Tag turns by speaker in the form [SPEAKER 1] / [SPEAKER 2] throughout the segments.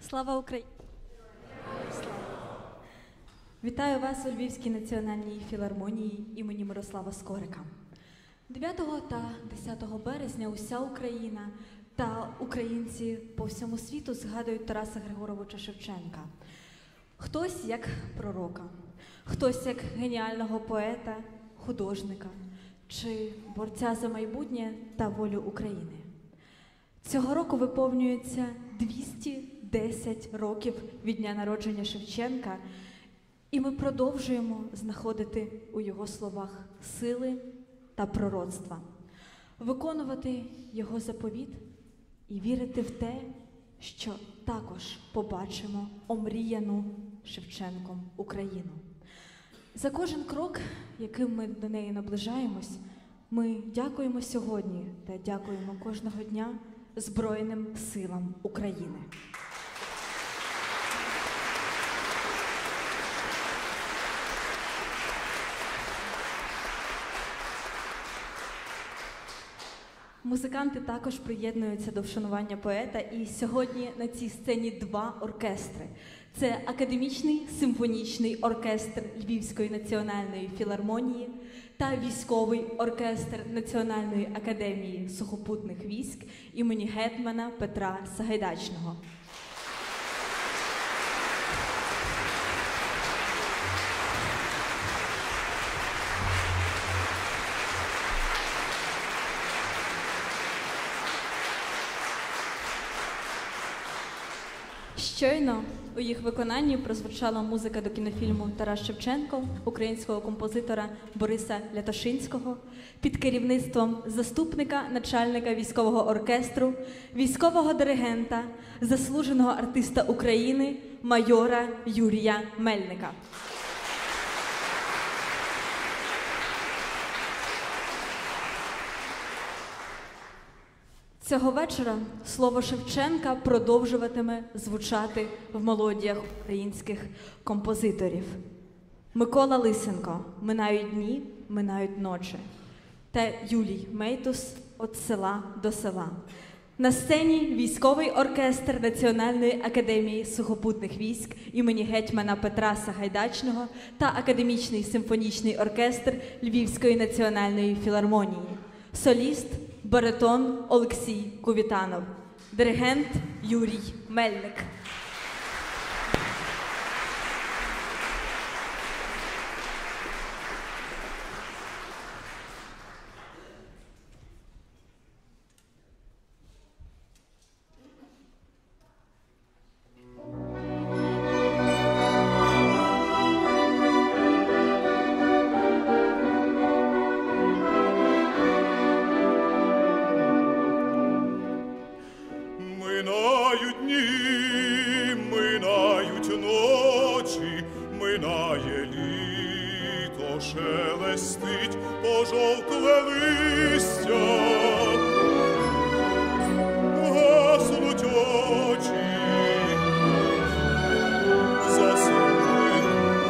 [SPEAKER 1] Слава Україні! Вітаю вас у Львівській національній філармонії імені Мирослава Скорика. 9 та 10 березня уся Україна та українці по всьому світу згадують Тараса Григоровича Шевченка. Хтось як пророка, хтось як геніального поета, художника чи борця за майбутнє та волю України. Цього року виповнюється 210 років від дня народження Шевченка, і ми продовжуємо знаходити у його словах сили та пророцтва, виконувати його заповіт і вірити в те, що також побачимо омріяну Шевченком Україну. За кожен крок, яким ми до неї наближаємось, ми дякуємо сьогодні та дякуємо кожного дня Збройним силам України. Музиканти також приєднуються до вшанування поета, і сьогодні на цій сцені два оркестри. Це Академічний симфонічний оркестр Львівської національної філармонії та військовий оркестр Національної академії сухопутних військ імені гетьмана Петра Сагайдачного. Щойно у їх виконанні прозвучала музика до кінофільму «Тарас Шевченко» українського композитора Бориса Лятошинського під керівництвом заступника начальника військового оркестру, військового диригента, заслуженого артиста України майора Юрія Мельника. Цього вечора слово Шевченка продовжуватиме звучати в мелодіях українських композиторів. Микола Лисенко «Минають дні, минають ночі» та Юлій Мейтус «От села до села». На сцені військовий оркестр Національної академії сухопутних військ імені гетьмана Петра Сагайдачного та Академічний симфонічний оркестр Львівської національної філармонії. Соліст – баритон Олексій Кувітанов, диригент Юрій Мельник.
[SPEAKER 2] Шелестить пожовкле листя, гаснуть очі, заснули,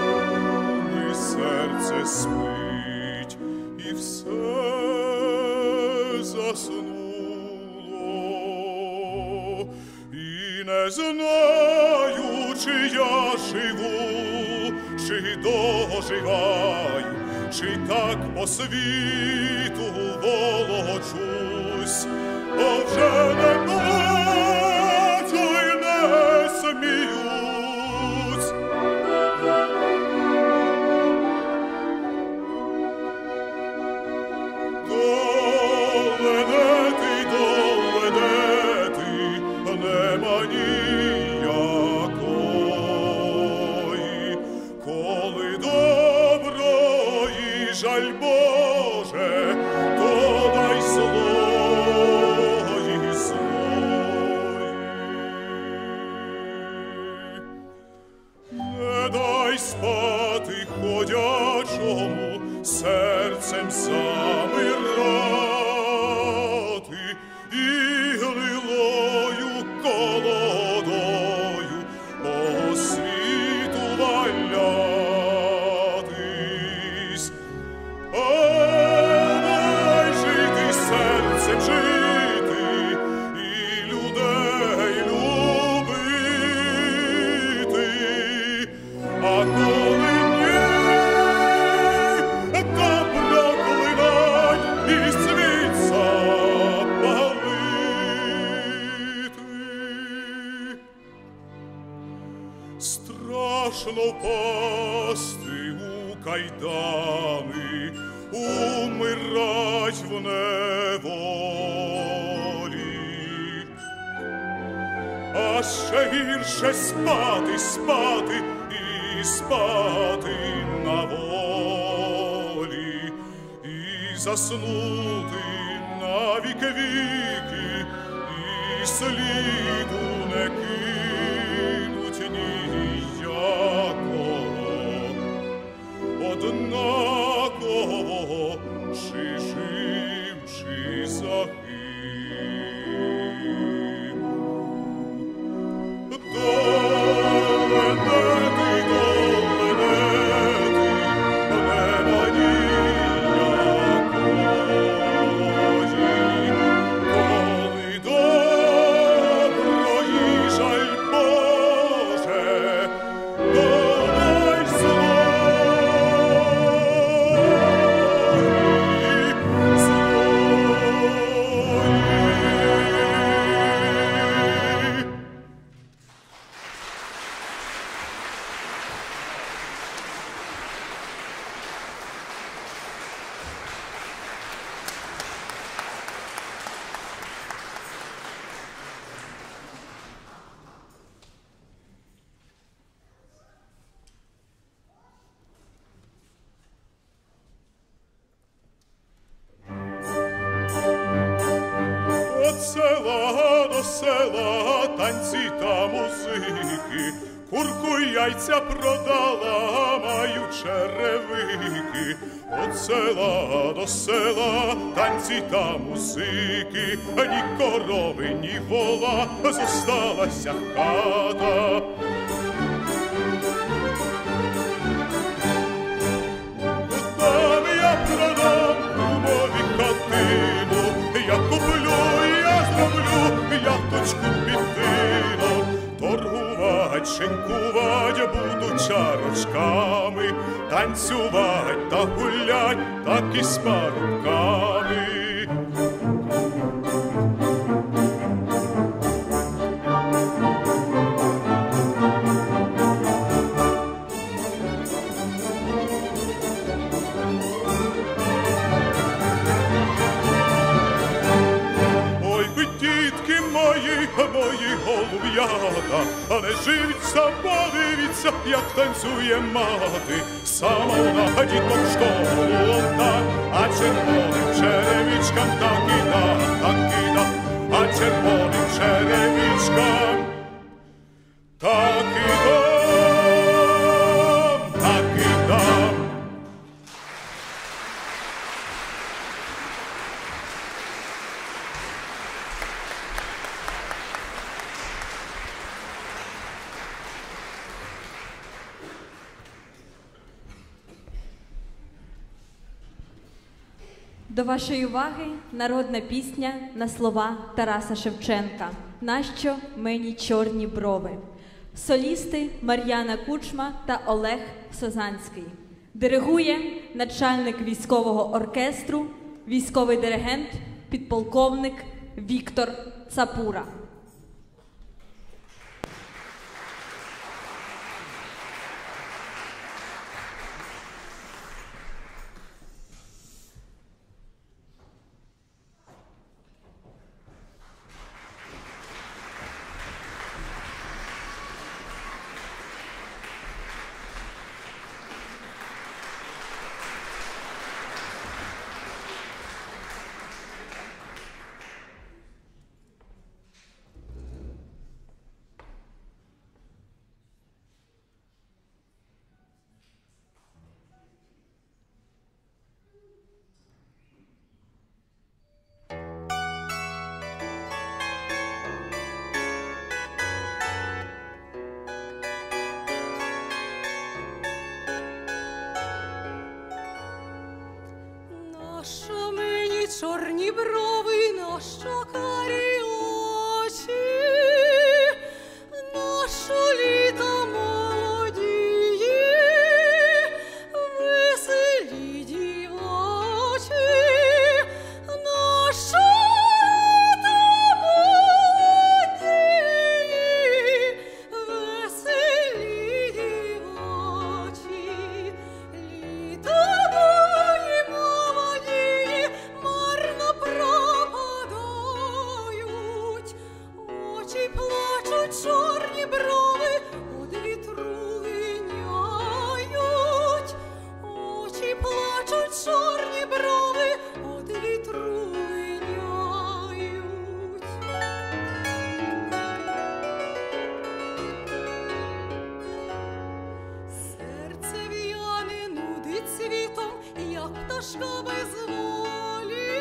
[SPEAKER 2] серце спить, і все заснуло. І не знаю, чи я живу, чи доживаю, чи так по світу волочусь, бо вже не бачу й не сміюсь. Доледети, нема ніякої, коли доброї жаль Боже, то дай злої злої. Не дай спати ходячому, серцем замирати і гнилою колодою по світу валятись. Дай жити серцем жити і людей любити. кайдани, умирать в неволі. А ще гірше спати, спати і спати на волі, і заснути на віки-віки, і сліду не кинуть ніякого, однаково, чи жив, чи загинув. Доленети, доленети, нема ніякої, коли доброї жаль Боже, додай злої. От села до села танці та музики, курку й яйця продала, маю черевики. От села до села танці та музики, ні корови, ні вола, зосталася хата. Там я продам кумові хатину, я куплю, я зроблю яточку підтину. Торгувать, шинкувать буду чарочками, танцювать та гулять, так і з парубками. Ой, ви, дітки мої, мої голуб'ята, а не живіться, подивіться, як танцює мати. Сама вона діток в школу одна, а червоним черевичкам так і да, так і да, а червоним черевичкам так і дам, так і дам.
[SPEAKER 1] До вашої уваги народна пісня на слова Тараса Шевченка «Нащо мені чорні брови». Солісти Мар'яна Кучма та Олег Созанський. Диригує начальник військового оркестру, військовий диригент, підполковник Віктор Цапура.
[SPEAKER 3] Чорні брови, нащо карі очі, нащо літа молодії, веселі дівочі, нащо літа молодії, веселі дівочі, літа чорні брови од вітру линяють. Серце в'яне нудить світом, як пташка без волі.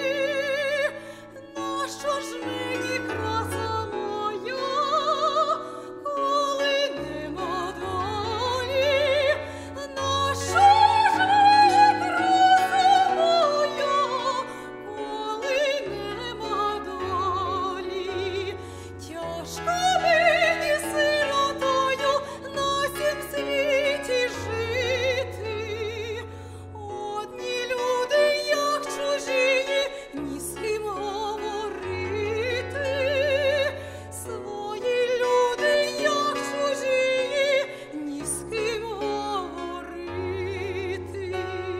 [SPEAKER 3] Нащо ж мені краса моя, коли нема долі? Нащо ж мені краса моя, коли нема долі? Тяжко мені сиротою на сім світі жити. Одні люди, як чужі, ні з ким говорити. Свої люди, як чужі, ні з ким говорити.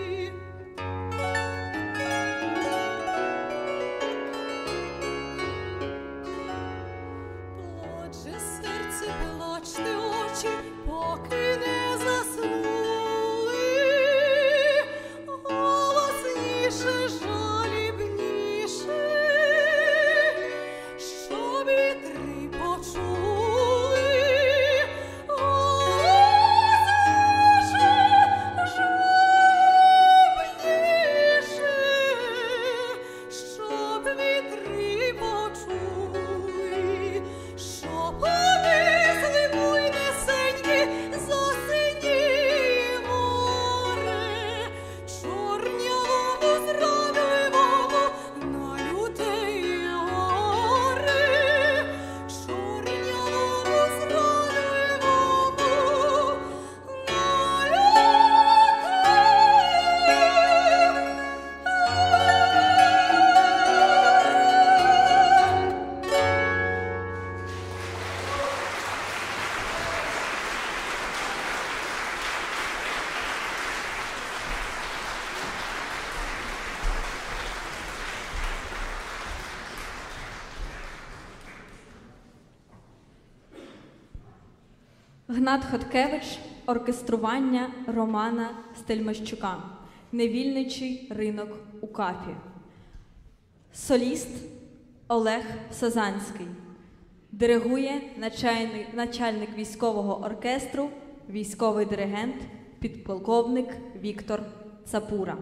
[SPEAKER 3] Плаче серце, плачте очі, поки не заснули. Голосніше, жалібніше, щоб вітри почули. Голосніше, жалібніше, щоб вітри почули. Щоб понесли буйнесеньки за синє море, чорнявому зрадливому на люте горе, чорнявому зрадливому на
[SPEAKER 1] Гнат Хоткевич, оркестрування Романа Стельмощука. Невільничий ринок у Кафі. Соліст Олег Сазанський. Диригує начальник військового оркестру, військовий диригент, підполковник Віктор Цапура.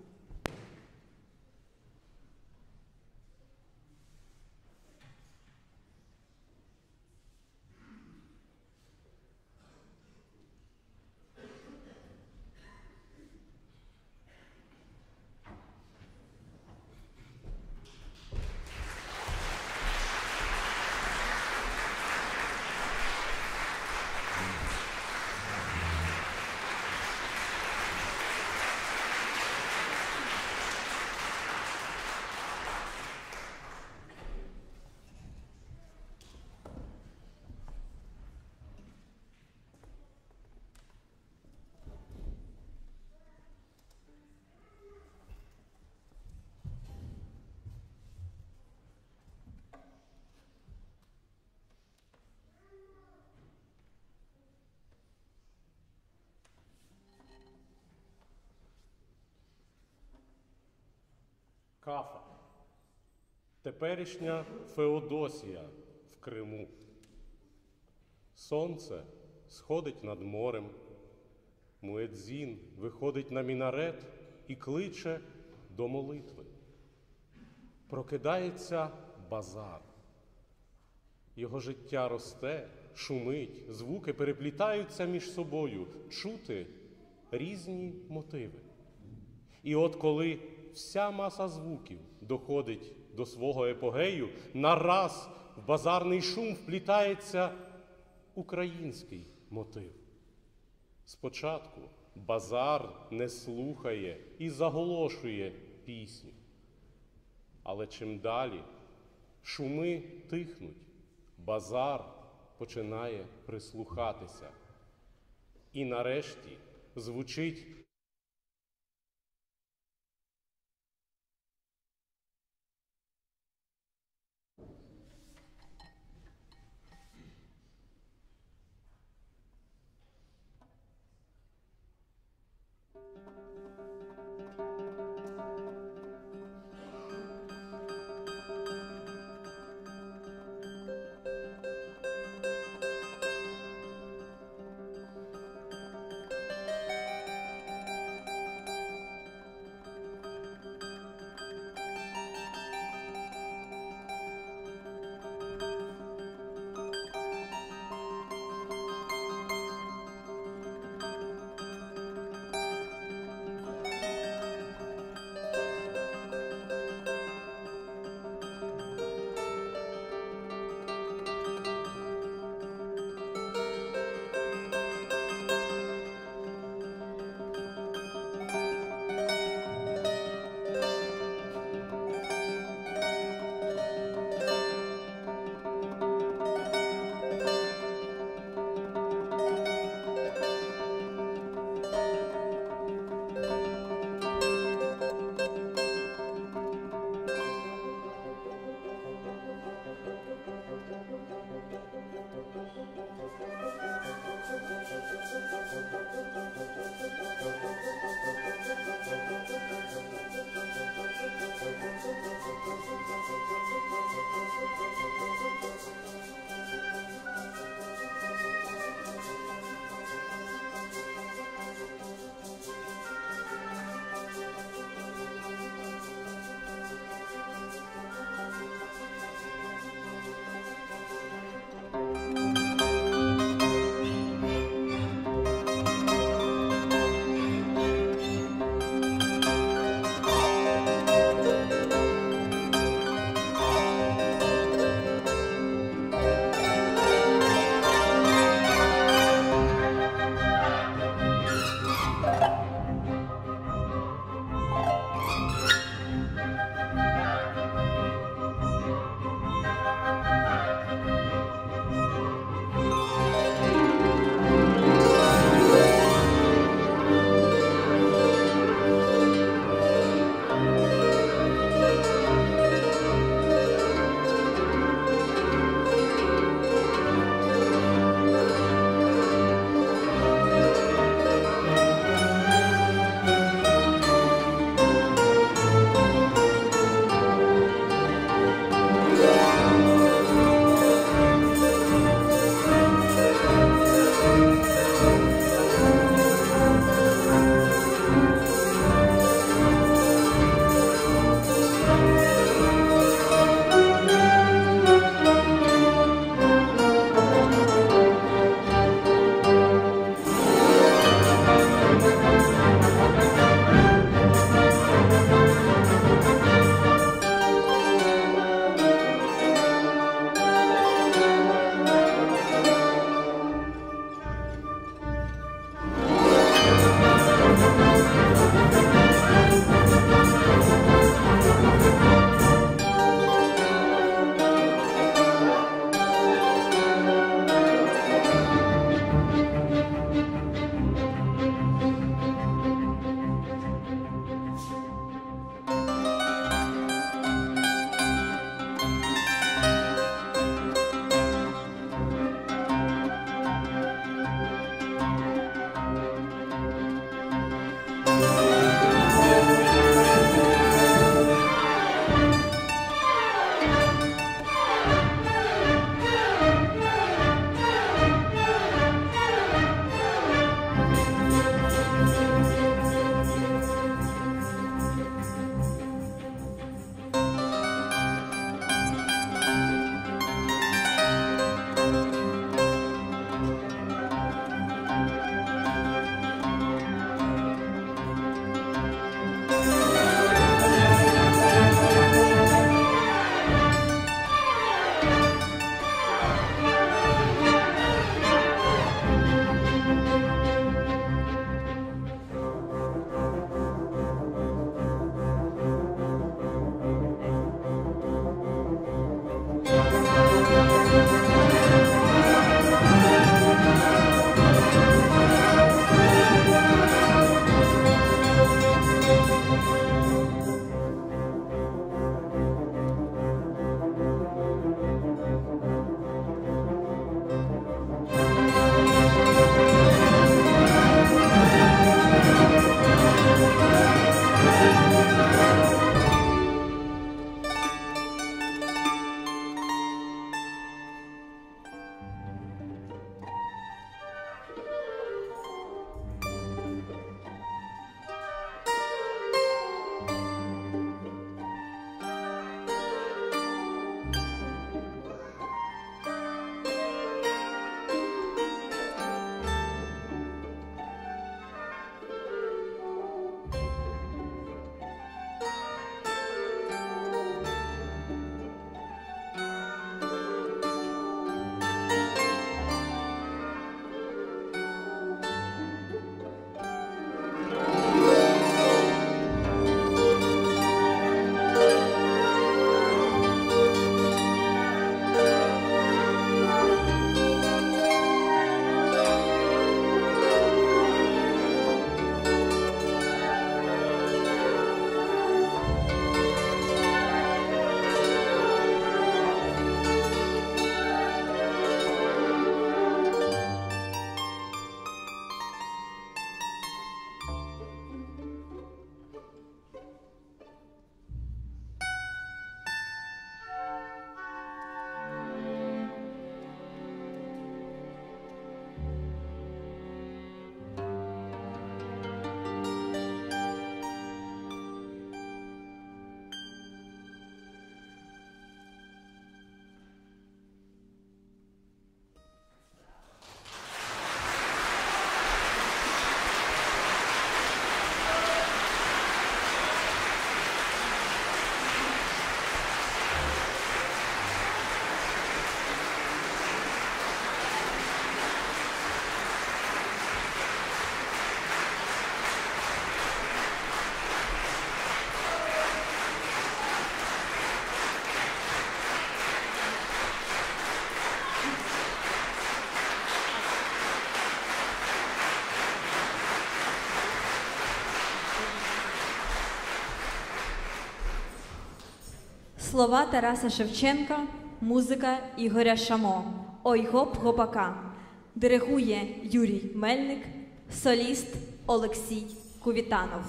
[SPEAKER 4] Кафа. Теперішня Феодосія в Криму. Сонце сходить над морем. Муедзін виходить на мінарет і кличе до молитви. Прокидається базар. Його життя росте, шумить, звуки переплітаються між собою, чути різні мотиви. І от коли вся маса звуків доходить до свого епогею, нараз в базарний шум вплітається український мотив. Спочатку базар не слухає і заголошує пісню. Але чим далі шуми тихнуть, базар починає прислухатися. І нарешті звучить
[SPEAKER 1] Слова Тараса Шевченка, музика Ігоря Шамо. Ой гоп гопака. Диригує Юрій Мельник, соліст Олексій Кувітанов.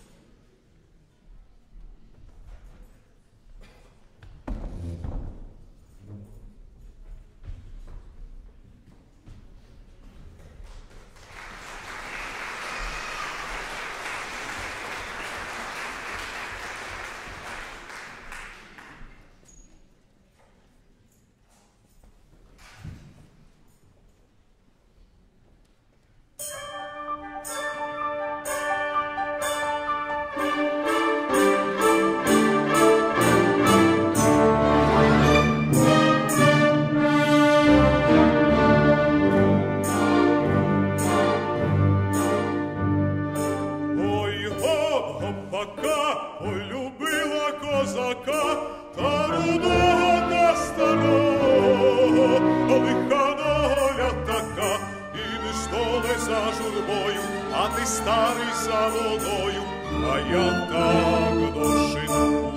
[SPEAKER 2] Ой, гопака, полюбила козака, та рудого та старого, лиха доля така, ідеш доле за журбою, а ти старий за водою, а я так дошину.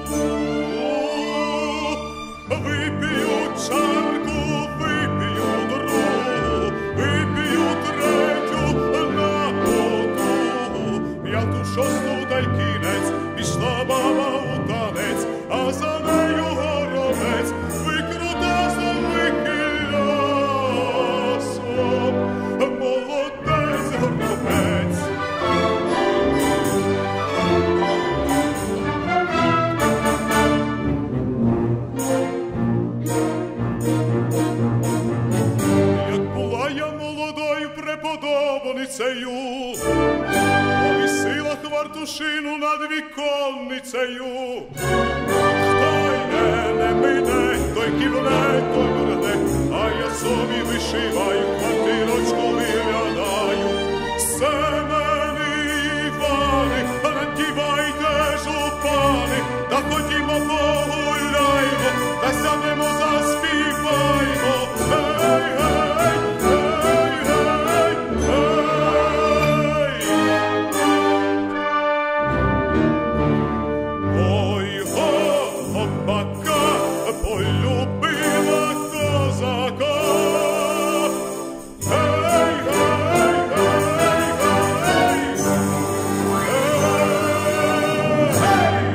[SPEAKER 2] Вип'ю чарку, вип'ю другу, вип'ю третю на потугу, п'яту, шосту та й кінець, пішла баба у танець, а за нею горобець, викрутасом, вихилясом, молодець горобець. Як була я молодою преподобницею, повісила хвартушину над віконницею. Хто йде, не мине, той кивне, той моргне, а я собі вишиваю, хвартирочку виглядаю. Семени Івани, надівайте жупани, та ходімо погуляймо, та сядемо заспіваймо. Гей, гей, гей, гей, гей. Ой, гопака, полюбила козака. Гей, гей, гей, гей, гей.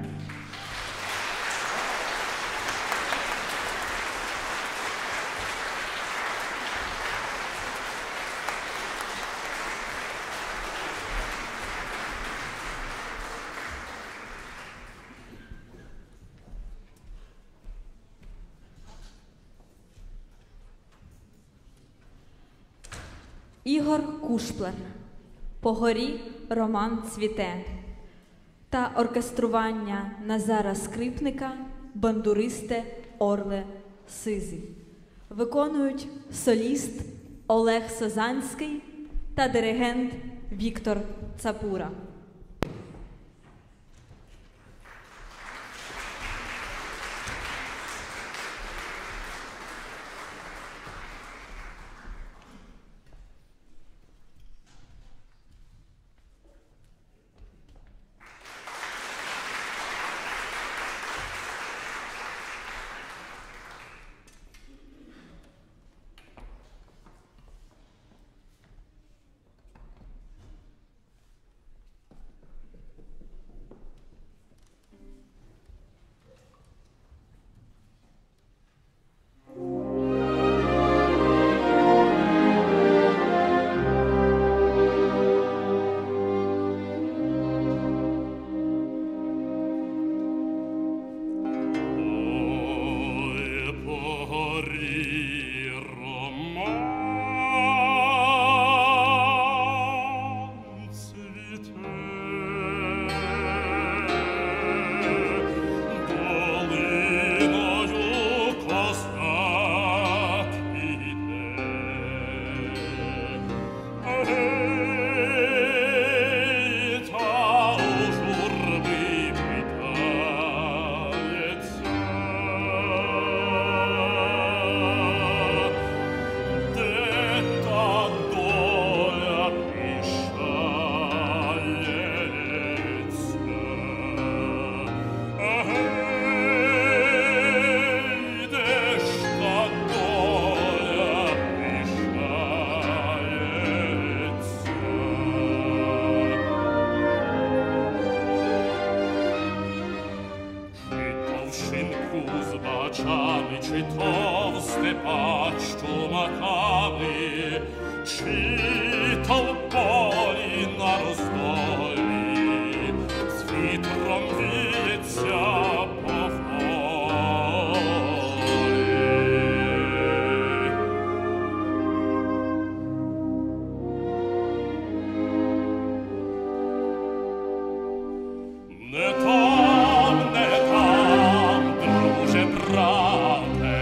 [SPEAKER 1] Ігор Кушплер. По горі роман цвіте. Та оркестрування Назара Скрипника, бандуристе Орле Сизий. Виконують соліст Олег Созанський та диригент Віктор Цапура.
[SPEAKER 2] узбачами, чи то в степах з чумаками, чи то в полі на роздолі, з вітром віється поволі. Не там, друже, брате,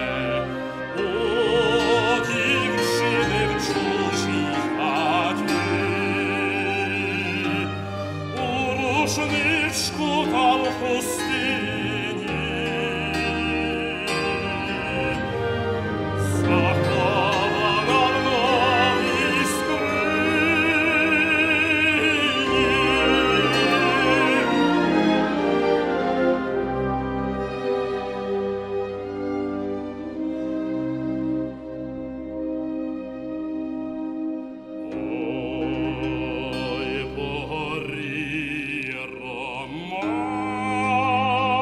[SPEAKER 2] у дівчини в чужій хаті, у рушничку та в хустині, захована в новій скрині. Ой, по горі Роман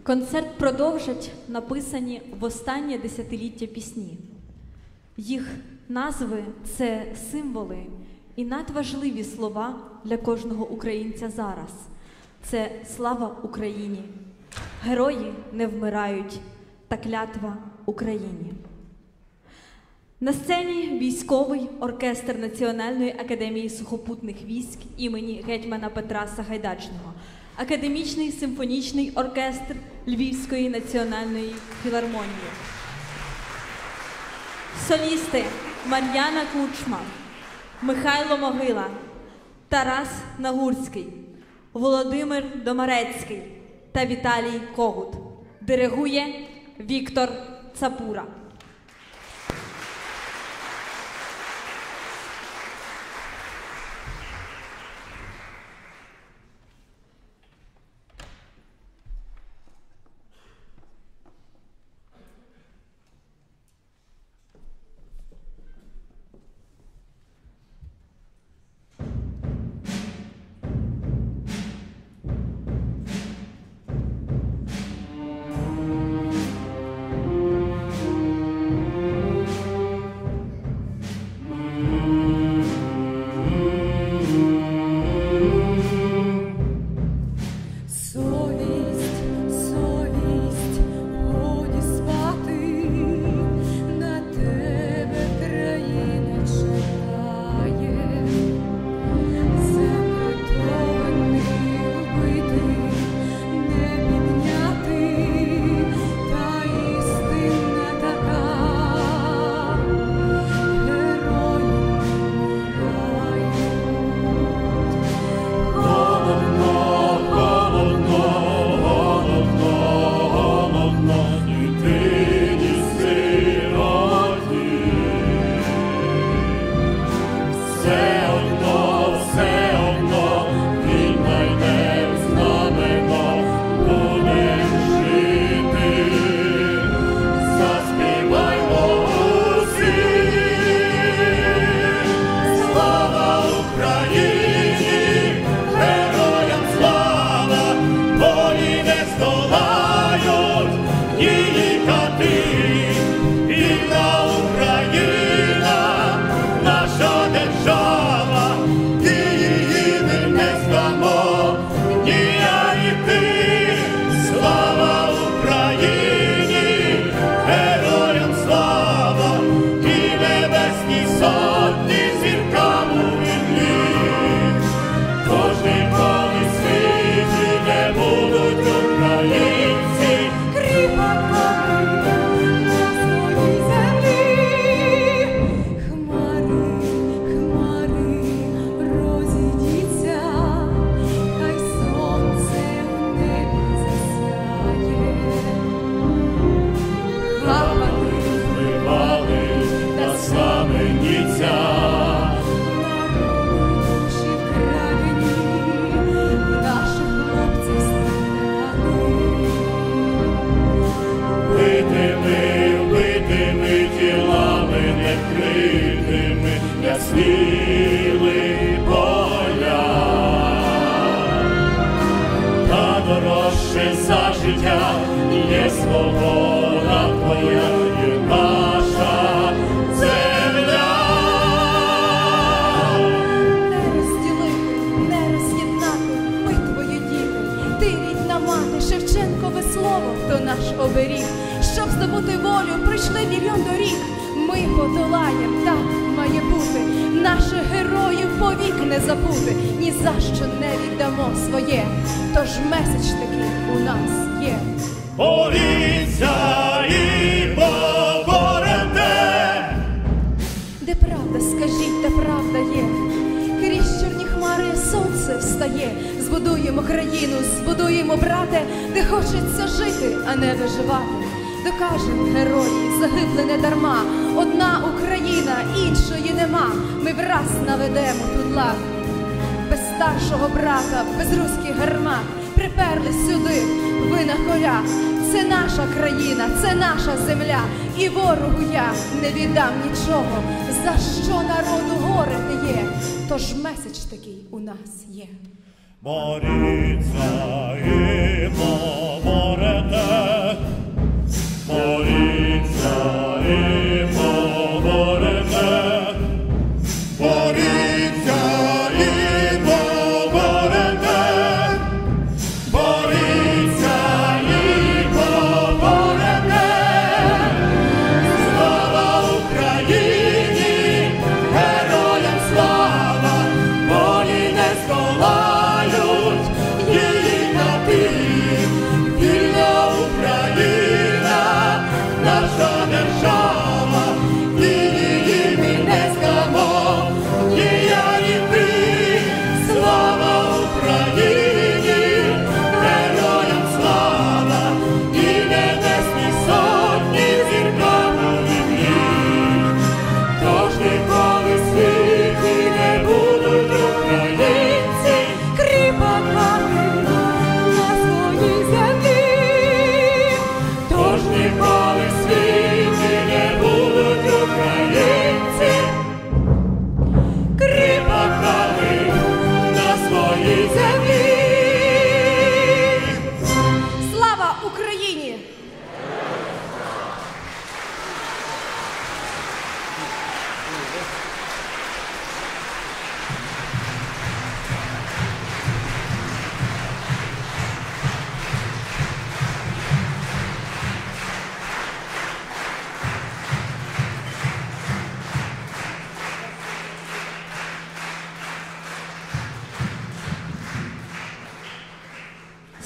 [SPEAKER 1] Концерт продовжать написані в останнє десятиліття пісні. Їх назви – це символи і надважливі слова для кожного українця зараз. Це слава Україні, герої не вмирають та клятва Україні. На сцені військовий оркестр Національної академії сухопутних військ імені гетьмана Петра Сагайдачного, академічний симфонічний оркестр Львівської національної філармонії. Солісти Мар'яна Кучма, Михайло Могила, Тарас Нагурський, Володимир Домарецький та Віталій Когут. Диригує Віктор Цапура.
[SPEAKER 2] Ясніли поля, та дорожче за життя є свобода твоя і наша земля.
[SPEAKER 3] Не розділити, не роз'єднати, ми твої діти, ти рідна мати, Шевченкове слово, то наш оберіг. Щоб здобути волю, пройшли мільйон доріг. Ми подолаєм, так має бути, наших героїв повік не забути, ні за що не віддамо своє, тож меседж такий у нас є.
[SPEAKER 2] Боріться і поборете.
[SPEAKER 3] Де правда, скажіть, де правда є, крізь чорні хмари сонце встає, збудуємо країну, збудуємо, брате, де хочеться жити, а не виживати. Докажем, герої, загибли не дарма, одна Україна, іншої нема. Ми враз наведемо тут лад. Без старшого брата, без руських гармат приперли сюди, ви на колях. Це наша країна, це наша земля, і ворогу я не віддам нічого, за що народу горе не є. Тож меседж такий у нас є.
[SPEAKER 2] Боріться і поборете.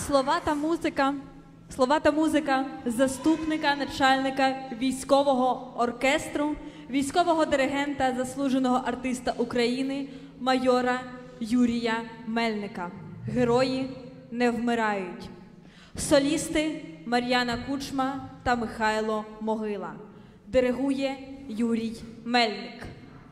[SPEAKER 1] Слова та музика заступника начальника військового оркестру, військового диригента, заслуженого артиста України, майора Юрія Мельника. Герої не вмирають. Солісти Мар'яна Кучма та Михайло Могила. Диригує Юрій Мельник.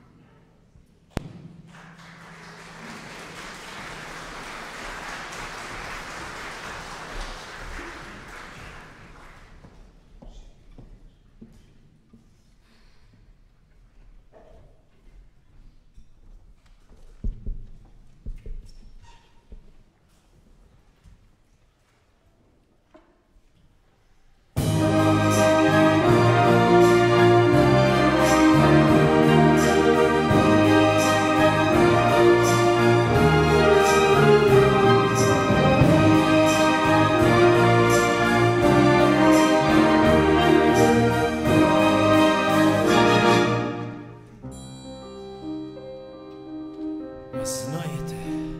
[SPEAKER 5] Знаєте,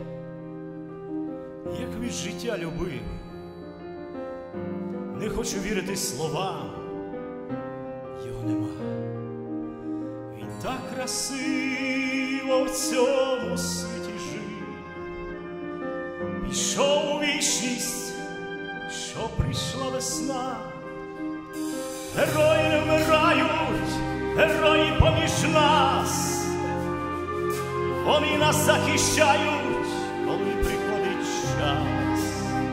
[SPEAKER 5] як від життя любив, не хочу вірити словам, його нема. Він так красиво в цьому світі жив, пішов у вічність, що прийшла весна. Герої не вмирають, герої поміж нас. Вони нас захищають, коли приходить час.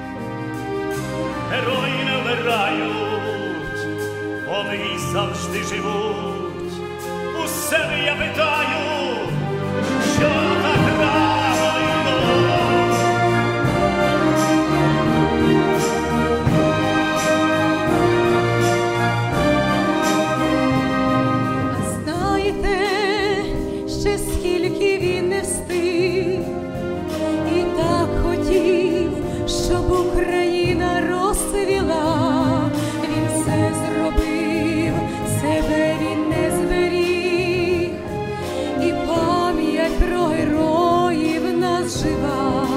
[SPEAKER 5] Герої не вмирають, вони завжди живуть. У себе я питаю, що так рано йдуть.
[SPEAKER 3] А знаєте, ще скільки він не встиг, і так хотів, щоб Україна розцвіла. Він все зробив, себе він не зберіг, і пам'ять про героїв в нас жива.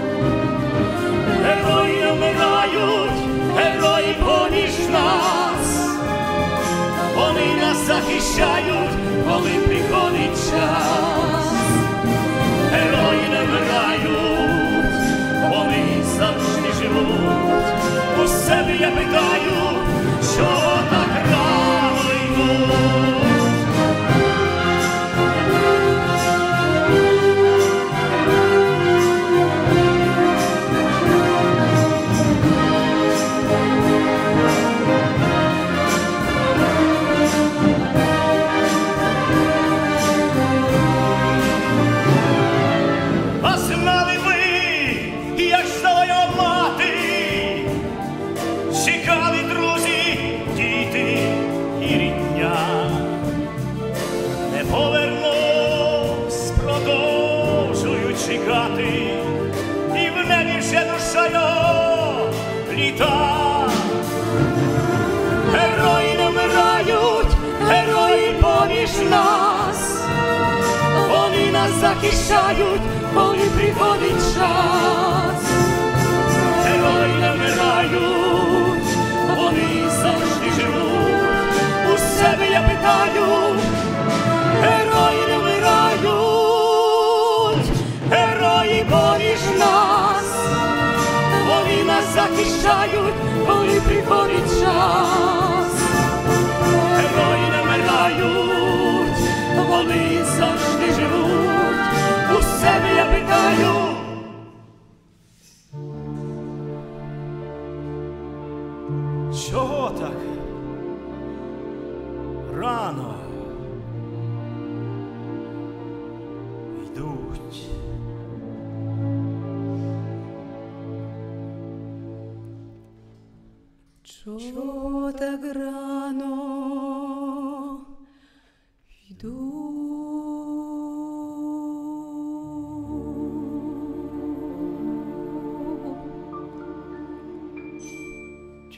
[SPEAKER 5] Герої не вмирають, герої поміж нас. Вони нас захищають, коли приходить час. Герої не вмирають, вони завжди живуть. У себе я питаю, що так рано йдуть. А знали ви, як ждала його мати, чекали друзі, діти і рідня. Не повернувсь, продовжую чекати, і в небі вже душа його літа. Герої не вмирають, герої поміж нас. Вони нас захищають, коли приходить час. Герої не вмирають, вони завжди живуть. У себе я питаю, герої не вмирають, герої поміж нас. Вони нас захищають, коли приходить час. Герої не вмирають, вони завжди живуть. У себе я питаю. Чого так рано йдуть?
[SPEAKER 3] Чого так рано йдуть?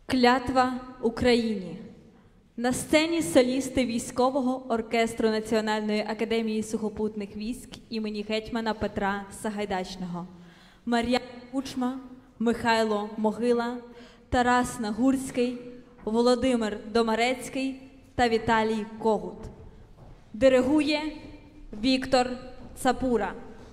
[SPEAKER 1] Клятва Україні. На сцені солісти військового оркестру Національної академії сухопутних військ імені гетьмана Петра Сагайдачного. Мар'яна Кучма, Михайло Могила, Тарас Нагурський, Володимир Домарецький та Віталій Когут. Диригує Віктор Цапура.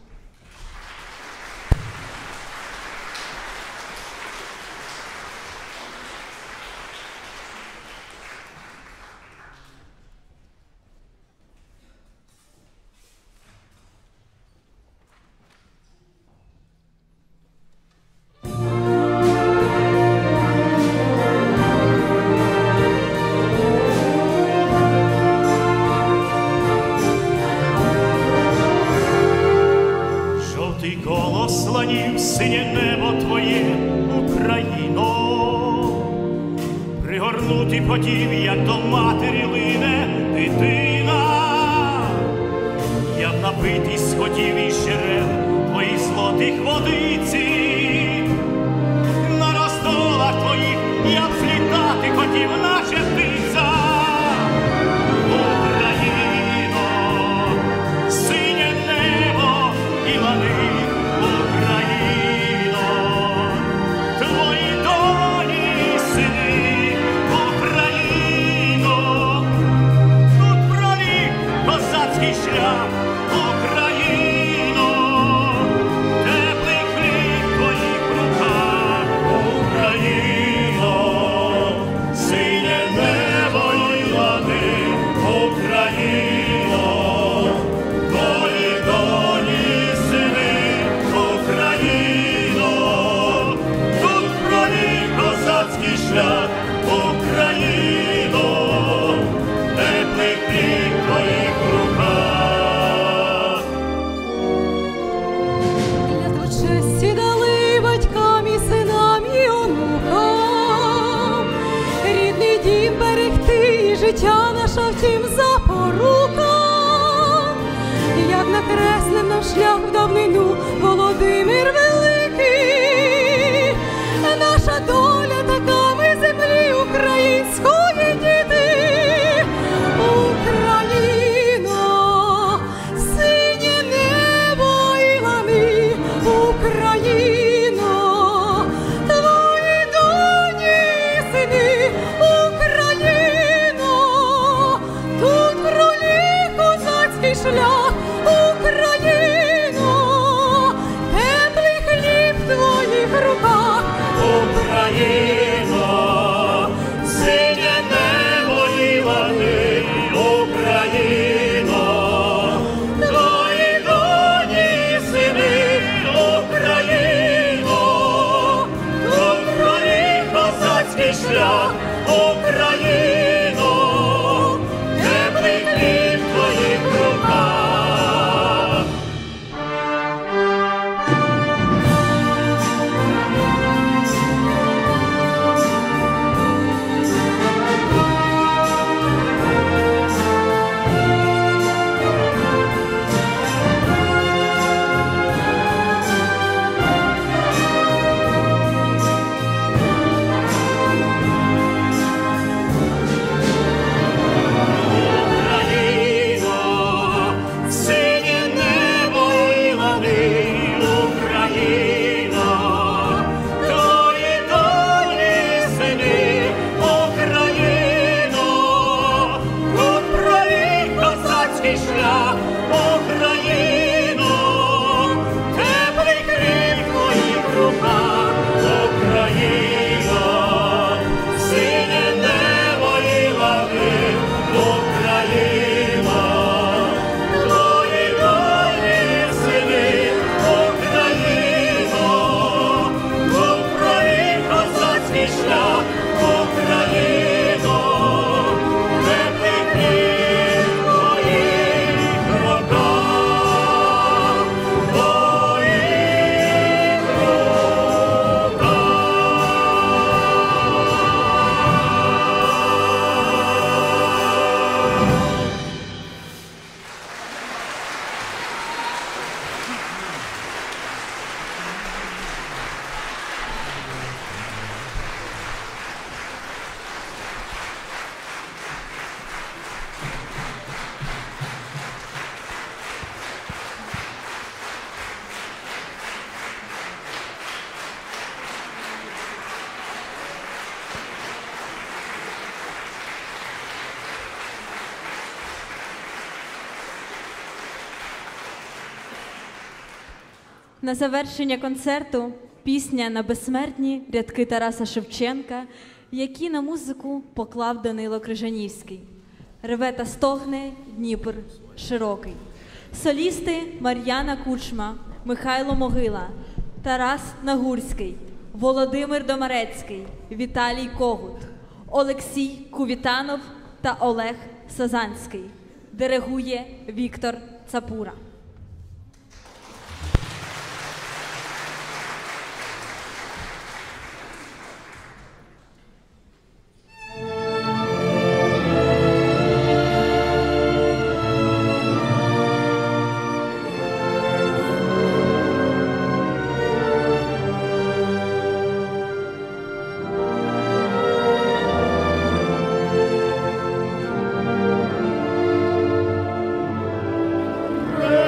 [SPEAKER 5] Синє небо твоє, Україно, пригорнути хотів, як до матері лине дитина. Я б напитись хотів із джерел твоїх злотих водиці. На роздолах твоїх я б злітати хотів, наче птиця. Україно, синє небо і лани. Шлях, Україно, теплий хліб в твоїх руках, Україно, синє небо й лани, Україно, твої доні сини, Україно, тут проліг козацький шлях, Україно, теплий хліб в твоїх руках.
[SPEAKER 3] Честі дали батькам і синам і онукам, рідний дім берегти і життя наша втім запорука. Як накреслив нам шлях в давнину Володимир Великий, наша доля така, ми землі української діти. Україно, синє небо і лани, Україно, твої доні і сини, Україно, тут проліг козацький шлях, Україно, теплий хліб в твоїх руках,
[SPEAKER 5] Україно, синє небо і лани, Україно, твої доні і сини, Україно, тут проліг козацький шлях, Україно, теплий хліб в твоїх руках.
[SPEAKER 1] на завершення концерту пісня на безсмертні рядки Тараса Шевченка, які на музику поклав Данило Крижанівський. Реве та стогне Дніпр широкий. Солісти Мар'яна Кучма, Михайло Могила, Тарас Нагурський, Володимир Домарецький, Віталій Когут, Олексій Кувітанов та Олег Сазанський. Диригує Віктор Цапура.
[SPEAKER 2] Ей,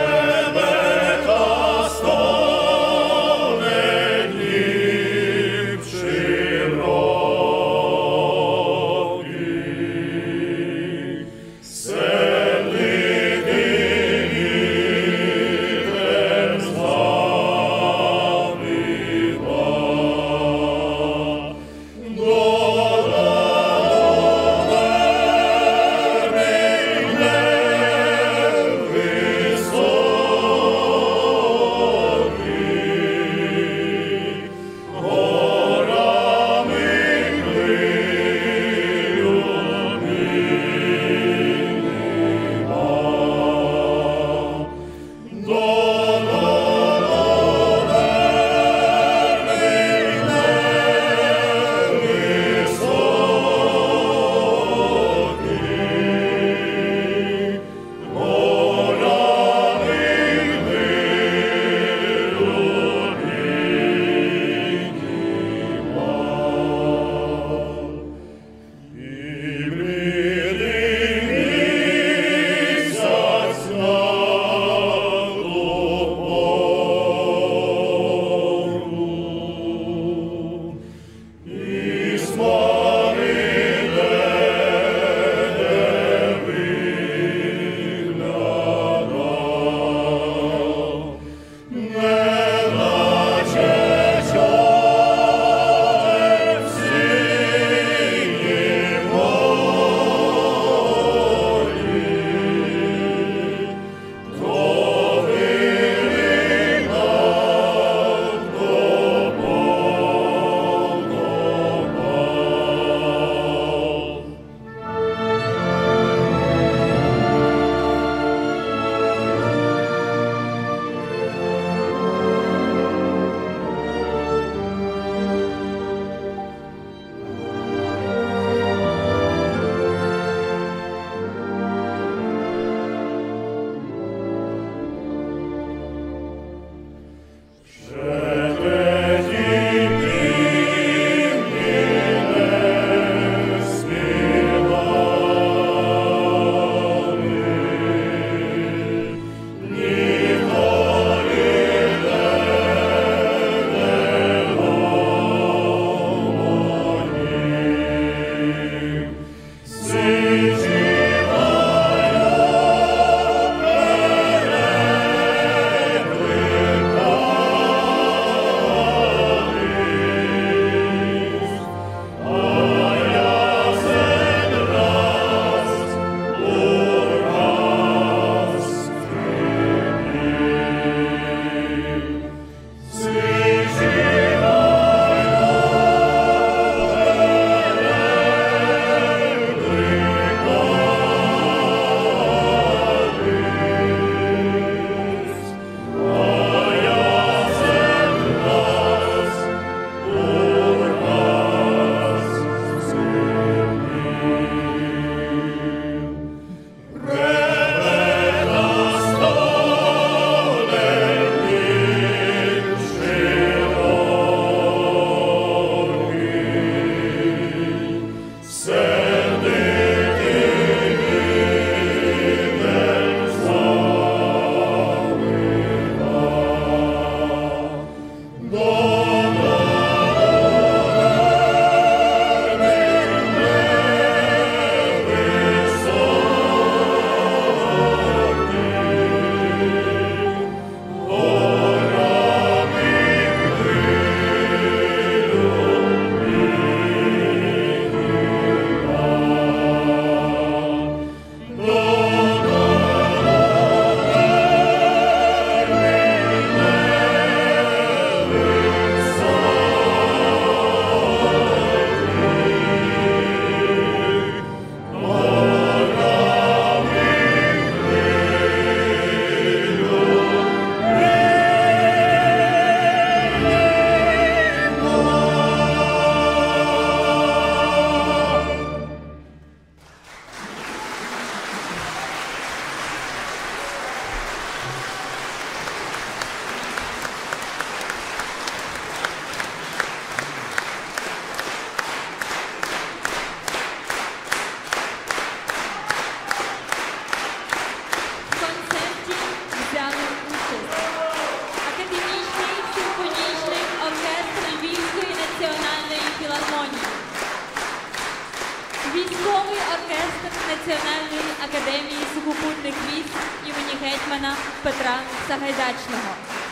[SPEAKER 1] Військовий оркестр Національної академії сухопутних військ імені гетьмана Петра Сагайдачного.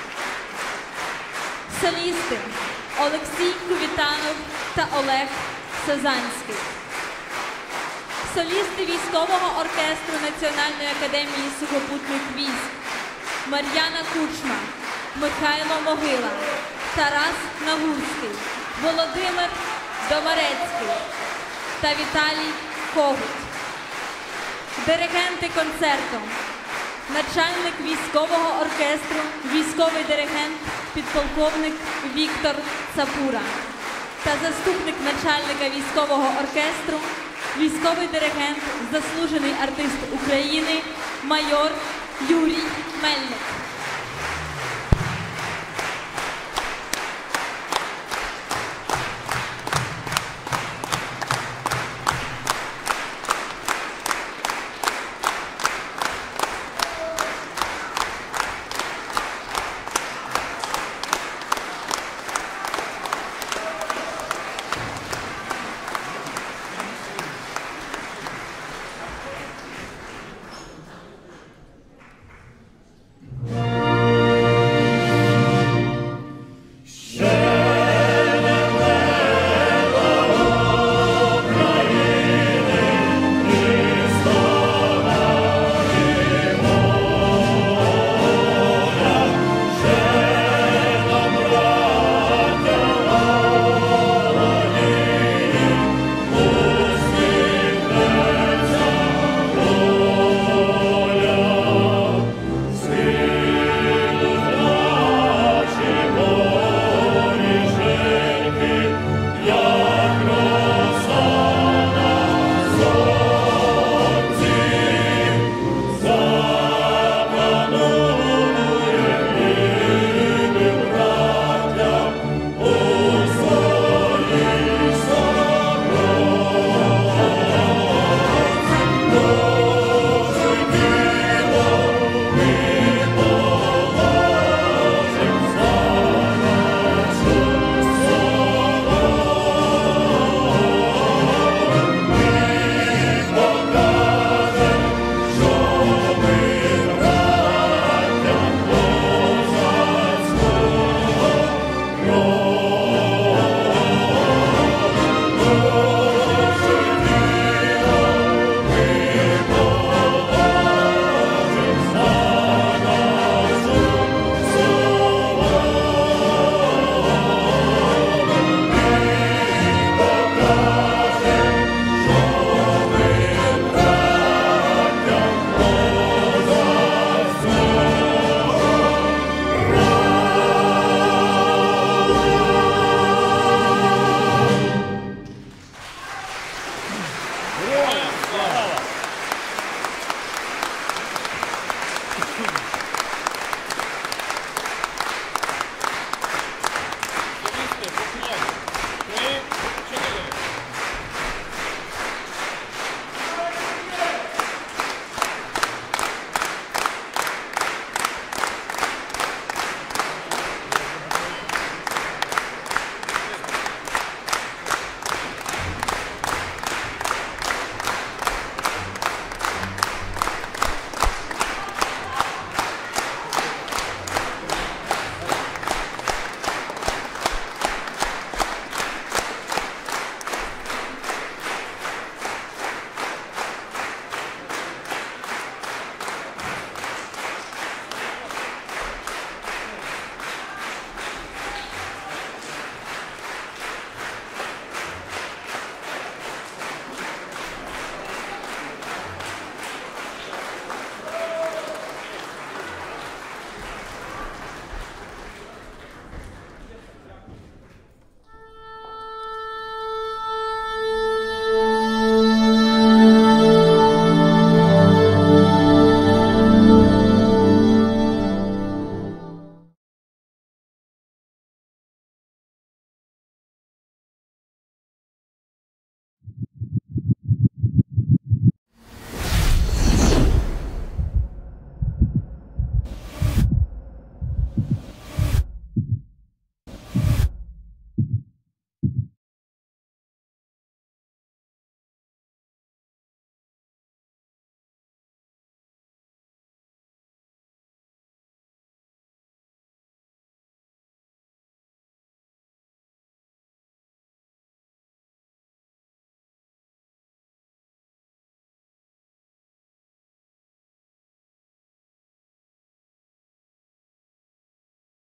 [SPEAKER 1] Солісти Олексій Кувітанов та Олег Сазанський. Солісти військового оркестру Національної академії сухопутних військ Мар'яна Кучма, Михайло Могила, Тарас Нагурський, Володимир Домарецький та Віталій Когут. Диригенти концерту начальник військового оркестру, військовий диригент, підполковник Віктор Цапура та заступник начальника військового оркестру, військовий диригент, заслужений артист України майор Юрій Мельник.